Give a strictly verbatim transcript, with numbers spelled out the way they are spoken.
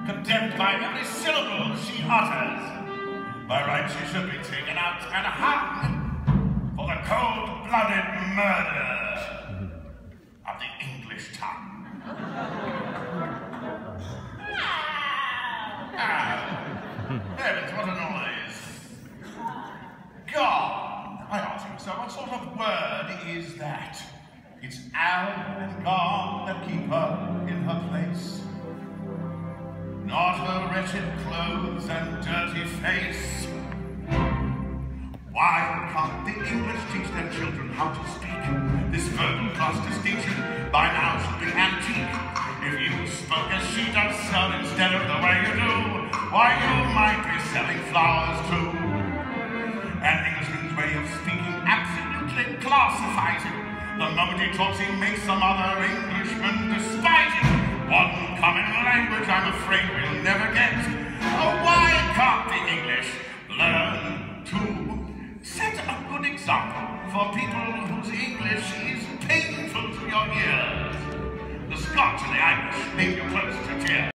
condemned by every syllable she utters. By rights she should be taken out and hung for the cold-blooded murder of the English tongue. Ah, heavens, what a noise. God, I ask myself, what sort of word is that? It's Al and God that keep her in her place. Not her wretched clothes and dirty face. Why can't the English teach their children how to speak? This verbal class distinction by now should be antique. If you spoke as she does sell instead of the way you do, why you might be selling flowers too. An Englishman's way of speaking absolutely classifies him. The moment he talks, he makes some other Englishman despise him. One common language I'm afraid we'll never get. Oh, why can't the English learn to set a good example for people whose English is painful to your ears? The Scotch and the Irish leave you close to tears.